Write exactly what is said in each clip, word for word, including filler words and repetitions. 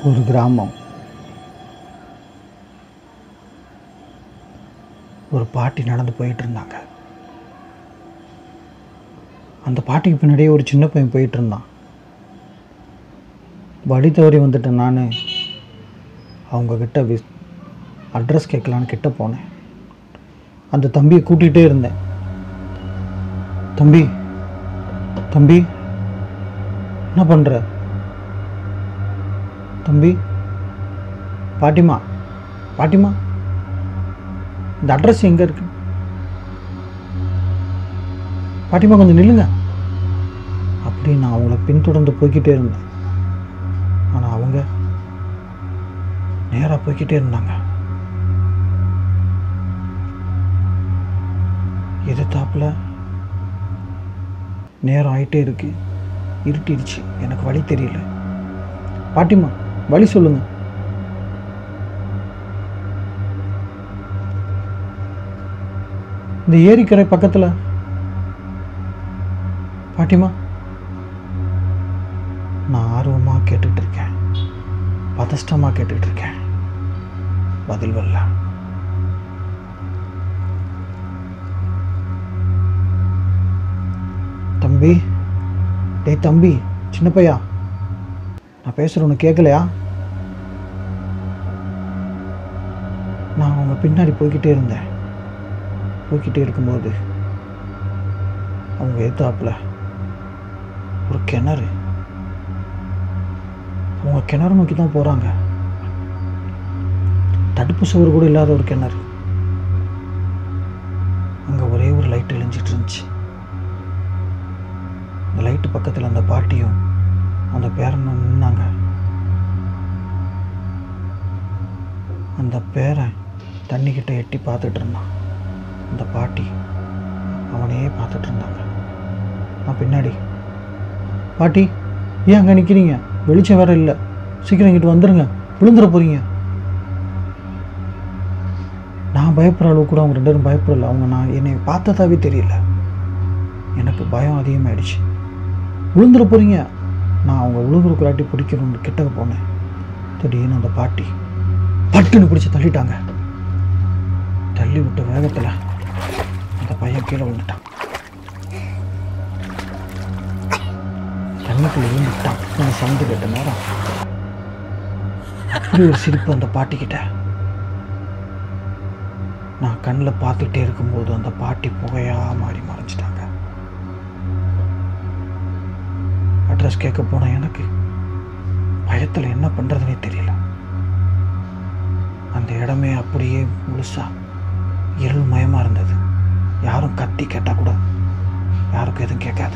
ஒரு கிராமம். ஒரு பாட்டி நடந்து போயிட்டு இருந்தாங்க. அந்த பாட்டிக்கு பின்னாடியே ஒரு சின்ன பையன் போயிட்டு இருந்தான். வழி தவறி வந்துட்டேன். நான் அவங்கக்கிட்ட வி அட்ரஸ் கேட்கலான்னு கிட்ட போனேன். அந்த தம்பியை கூட்டிகிட்டே இருந்தேன். தம்பி தம்பி என்ன பண்ணுற தம்பி? பாட்டிமா பாட்டிமா இந்த அட்ரஸ் எங்கே இருக்கு? பாட்டிமா கொஞ்சம் நில்லுங்க அப்படி நான் அவங்கள பின்தொடர்ந்து போய்கிட்டே இருந்தேன். ஆனால் அவங்க நேராக போய்கிட்டே இருந்தாங்க. எதிர்த்தாப்புல நேரம் ஆகிட்டே இருக்கு. இருட்டிடுச்சு. எனக்கு வழி தெரியல. பாட்டிமா வழி சொல்லுங்க. இந்த ஏரிக்கரை பக்கத்தில். பாட்டிமா நான் ஆர்வமாக கேட்டுட்டு இருக்கேன். பதஷ்டமாக கேட்டுட்டு இருக்கேன். பதில் வரல. தம்பி, டேய் தம்பி, சின்ன பையா, நான் பேசுகிற ஒன்று கேட்கலையா? நான் அவங்க பின்னாடி போய்கிட்டே இருந்தேன். போய்கிட்டே இருக்கும்போது அவங்க எதிர்த்தாப்புல ஒரு கிணறு. அவங்க கிணறு நோக்கி தான் போகிறாங்க. தடுப்பு சுவர் கூட இல்லாத ஒரு கிணறு. அங்கே ஒரே ஒரு லைட் எழிஞ்சிட்டு இருந்துச்சு. அந்த லைட்டு பக்கத்தில் அந்த பாட்டியும் அந்த பேரனும் நின்னாங்க. அந்த பேரன் தண்ணிக்கிட்ட எட்டி பார்த்துட்டு இருந்தான். அந்த பாட்டி அவனையே பார்த்துட்டு இருந்தாங்க. நான் பின்னாடி, பாட்டி ஏன் அங்கே நிற்கிறீங்க? வெளிச்சம் வேற இல்லை, சீக்கிரம் இங்கிட்டு வந்துடுங்க, விழுந்துட போகிறீங்க. நான் பயப்படுற அளவு கூட அவங்க ரெண்டு பேரும் பயப்படலை. அவங்க நான் என்னை பார்த்ததாவே தெரியல. எனக்கு பயம் அதிகமாகிடுச்சு. விழுந்துட போகிறீங்க. நான் அவங்க விழுங்குற குராட்டி பிடிக்கணும்னு கிட்டக்க போனேன். திடீர்னு அந்த பாட்டி பட்டுன்னு பிடிச்சி தள்ளிட்டாங்க. தள்ளி விட்ட வேகத்தில் அந்த பையன் கீழே விழுந்துட்டான். தண்ணிக்குள்ள விழுந்துட்டான். நான் சவுண்டு கேட்ட நேரம் அப்படி ஒரு சிரிப்பு அந்த பாட்டிக்கிட்ட. நான் கண்ணில் பார்த்துட்டே இருக்கும்போது அந்த பாட்டி புகையாக மாறி மறைஞ்சிட்டாங்க. அட்ரஸ் கேட்க போனால் எனக்கு பயத்தில் என்ன பண்ணுறதுனே தெரியல. அந்த இடமே அப்படியே முழுசா இருள் மயமாக இருந்தது. யாரும் கத்தி கேட்டால் கூட யாருக்கும் எதுவும் கேட்காது.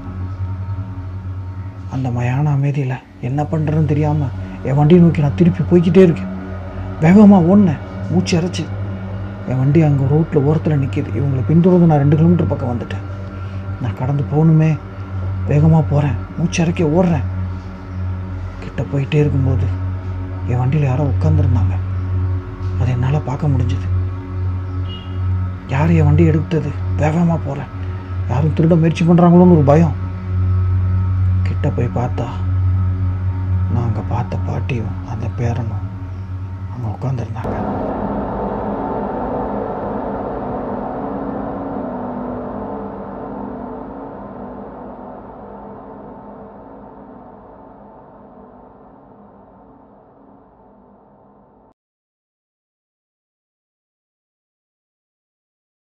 அந்த மயான அமைதியில் என்ன பண்ணுறதுன்னு தெரியாமல் என் வண்டியை நோக்கி நான் திருப்பி போய்கிட்டே இருக்கேன். வேகமாக ஓடினேன், மூச்சு அரைச்சி. என் வண்டி அங்கே ரோட்டில் ஓரத்தில் நிற்கிது. இவங்களை பின்தொடர்ந்து நான் ரெண்டு கிலோமீட்டர் பக்கம் வந்துட்டேன். நான் கடந்து போகணுமே, வேகமாக போகிறேன், மூச்சு அரைக்க ஓடுறேன். கிட்ட போயிட்டே இருக்கும்போது என் வண்டியில் யாரோ உட்காந்துருந்தாங்க. அதை என்னால் பார்க்க முடிஞ்சுது. யார் என் வண்டி எடுத்தது? வேகமாக போகிறேன். யாரும் திருட முயற்சி பண்ணுறாங்களோன்னு ஒரு பயம். கிட்ட போய் பார்த்தா நான் அங்கே பார்த்த பாட்டியும் அந்த பேரனும் அங்கே உட்காந்துருந்தாங்க.